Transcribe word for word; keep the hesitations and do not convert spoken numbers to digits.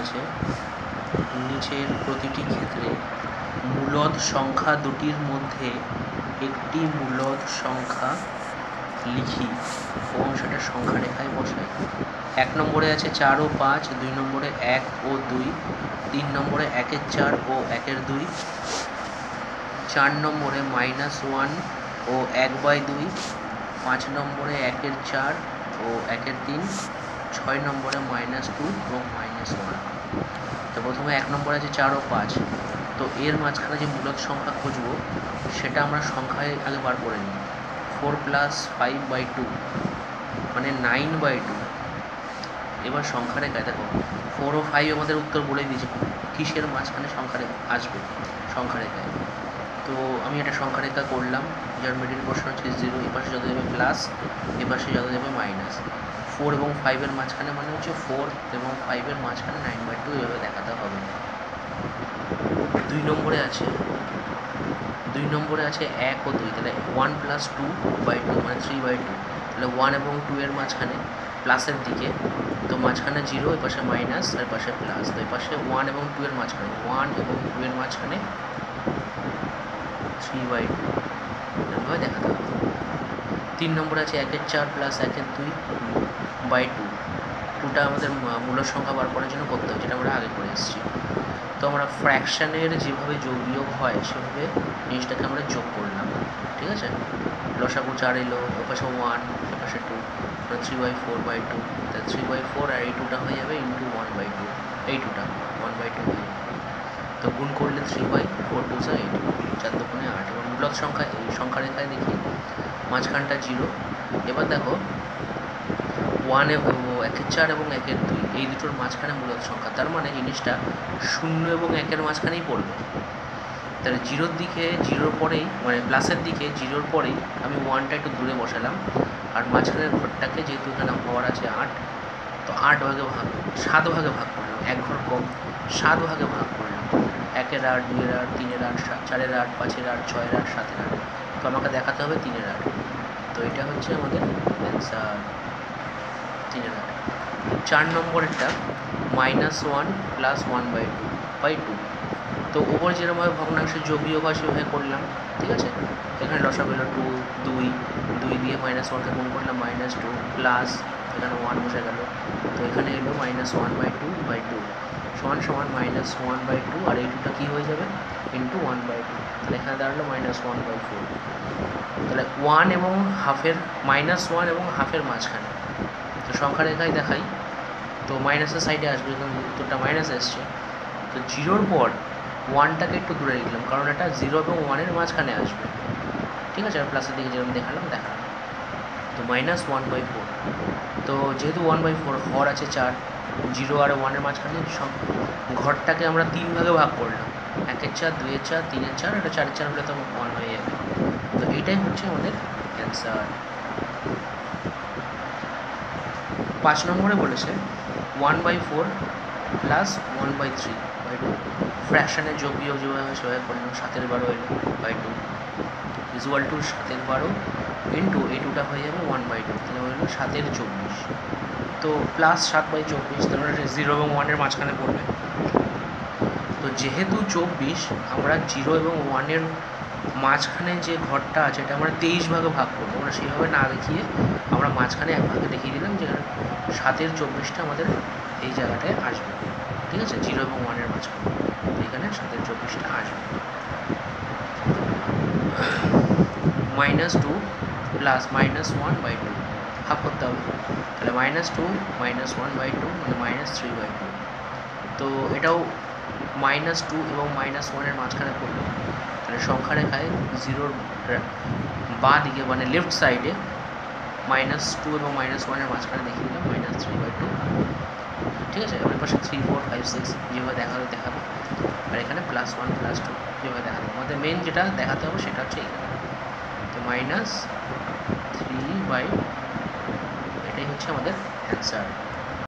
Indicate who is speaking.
Speaker 1: আছে নিচের প্রতিটি ক্ষেত্রে মূলদ সংখ্যা দুটির মধ্যে একটি মূলদ সংখ্যা লিখি এবং সেটা সংখ্যা রেখায় বসাই। এক নম্বরে আছে চার ও পাঁচ, দুই নম্বরে এক ও দুই, তিন নম্বরে একের চার ও একের দুই, চার নম্বরে মাইনাস ওয়ান ও এক বাই দুই, পাঁচ নম্বরে একের চার ও একের তিন, ছয় নম্বরে মাইনাস টু ও মাইনাস ওয়ান। তো প্রথমে এক নম্বরে আছে চার ও পাঁচ। তো এর মাঝখানে যে মূলদ সংখ্যা খুঁজবো সেটা আমরা সংখ্যায় আগে বার করে নিই। Four plus five by two মানে নাইন বাই টু। এবার সংখ্যা রেখায় দেখো ফোর ও ফাইভ আমাদের উত্তর বলে দিয়েছে কিসের মাঝখানে সংখ্যা রেখা আসবে সংখ্যা রেখায়। তো আমি একটা সংখ্যা রেখা করলাম, যার মিডিল পোর্শন হচ্ছে জিরো, এপাশে যত যাবে প্লাস, এপাশে যত যাবে মাইনাস। ফোর এবং ফাইভের মাঝখানে মানে হচ্ছে ফোর এবং ফাইভের মাঝখানে নাইন বাই টু এভাবে দেখাতে হবে। দুই নম্বরে আছে দুই নম্বরে আছে এক ও দুই, তাহলে one plus two by two মানে থ্রি বাই টু। তাহলে ওয়ান এবং টু এর মাঝখানে প্লাসের দিকে, তো মাঝখানে জিরো, এ পাশে মাইনাস, আর পাশে প্লাস। তো এই পাশে ওয়ান এবং টু এর মাঝখানে ওয়ান এবং টু এর মাঝখানে থ্রি বাই টু এভাবে দেখাতে হবে। তিন নম্বরে আছে একের চার প্লাস একের দুই বাই টু। টুটা আমাদের মূলদ সংখ্যা বার করার জন্য করতে হবে, যেটা আমরা আগে করে এসেছি। তো আমরা ফ্র্যাকশানের যেভাবে যোগ বিয়োগ হয় সেভাবে জিনিসটাকে আমরা যোগ করলাম, ঠিক আছে। লসাগু চার এলো, এপাশে ওয়ান, এপাশে two, three by four by two. তাহলে থ্রি বাই ফোর আর এই টুটা হয়ে যাবে ইন্টু ওয়ান বাই টু, এই টুটা ওয়ান বাই টু হয়ে যাবে। তো গুণ করলে থ্রি বাই ফোর টু যা এইট, চার দুগুণে আট। এবার মূলদ সংখ্যা এই সংখ্যা রেখায় দেখি মাঝখানটা জিরো। এবার দেখো ওয়ান এবং একের চার এবং একের দুই এই দুটোর মাঝখানে মূলদ সংখ্যা, তার মানে জিনিসটা শূন্য এবং একের মাঝখানেই পড়বে। তাহলে জিরোর দিকে জিরোর পরেই মানে প্লাসের দিকে জিরোর পরেই আমি ওয়ানটা একটু দূরে বসালাম, আর মাঝখানের ঘরটাকে যেহেতু এখানে হওয়ার আছে আট, তো আট ভাগে ভাগ সাত ভাগে ভাগ করলাম, এক ঘর কম সাত ভাগে ভাগ করলাম। একের আট, দুইয়ের আট, তিনের আট, চারের আট, পাঁচের আট, ছয়ের আট, সাতের আট। তো আমাকে দেখাতে হবে তিনের আট। তো এটা হচ্ছে আমাদের অ্যান্সার তিনের আট। চার নম্বরেরটা minus one plus one by two by two. তো ওপর যেরকমভাবে ভগ্নাংশের যোগ বিয়োগ হয় সেভাবে করলাম, ঠিক আছে। এখানে লসাগু হলো টু, দুই, দুই দিয়ে মাইনাস ওয়ানকে গুণ করলাম মাইনাস টু, প্লাস এখানে ওয়ান বসে গেল। তো এখানে এলো minus one by two by two সমান সমান মাইনাস ওয়ান বাই টু, আর এই টুটা কী হয়ে যাবে ইন্টু ওয়ান বাই টু। তাহলে এখানে দাঁড়ালো মাইনাস ওয়ান বাই ফোর। তাহলে ওয়ান এবং হাফের মাইনাস ওয়ান এবং হাফের মাঝখানে, তো সংখ্যা রেখায় দেখাই। তো মাইনাসের সাইডে আসবে, এখানে উত্তরটা মাইনাস এসছে। তো জিরোর পর ওয়ানটাকে একটু দূরে লিখলাম, কারণ এটা জিরো এবং ওয়ানের মাঝখানে আসবে, ঠিক আছে। আর প্লাসের দিকে যেরকম দেখালাম দেখালাম তো মাইনাস ওয়ান বাই ফোর। তো যেহেতু ওয়ান বাই ফোর হর আছে চার, জিরো আর ওয়ানের মাঝখানে ঘরটাকে আমরা তিন ভাগে ভাগ করলাম, একের চার, দুইয়ের চার, তিনের চার, এটা চারের চার হলে তো ওয়ান হয়ে যাবে। তো এইটাই হচ্ছে আমাদের অ্যান্সার। পাঁচ নম্বরে বলেছে one by four plus one by three by two. ফ্র্যাকশানের যোগ বিয়োগ যেভাবে সেভাবে করলাম, সাতের বারো এলো বাই টু ইজুয়াল টু সাতের বারো ইন্টু এই টুটা হয়ে যাবে ওয়ান বাই টু, তাহলে হলো সাতের চব্বিশ। তো প্লাস সাত বাই চব্বিশ, তাহলে জিরো এবং ওয়ানের মাঝখানে পড়বে। তো যেহেতু চব্বিশ, আমরা জিরো এবং ওয়ানের মাঝখানে যে ঘরটা আছে এটা আমরা তেইশ ভাগে ভাগ করবো। আমরা সেইভাবে না দেখিয়ে আমরা মাঝখানে এক ভাগে দেখিয়ে দিলাম যে সাতের চব্বিশটা আমাদের এই জায়গাটায় আসবে, ঠিক আছে, জিরো এবং ওয়ানের মাঝখানে। এখানে সাতের চব্বিশটা আসবে। Minus two plus minus one by two half করতে হবে। তাহলে minus two minus one by two মানে মাইনাস থ্রি বাই টু। তো এটাও মাইনাস টু এবং মাইনাস ওয়ানের মাঝখানে পড়বে। তাহলে সংখ্যা রেখায় জিরোর বাঁ দিকে মানে লেফট সাইডে মাইনাস টু এবং মাইনাস ওয়ানের মাঝখানে দেখিয়ে দিলাম মাইনাস থ্রি বাই টু, ঠিক আছে। এবার পাশে থ্রি ফোর ফাইভ সিক্স যেভাবে দেখাবে দেখাবে, আর এখানে প্লাস ওয়ান প্লাস টু যেভাবে দেখাবে। আমাদের মেন যেটা দেখাতে হবে সেটা হচ্ছে এখানে। তো মাইনাস থ্রি বাই এটাই হচ্ছে আমাদের অ্যান্সার।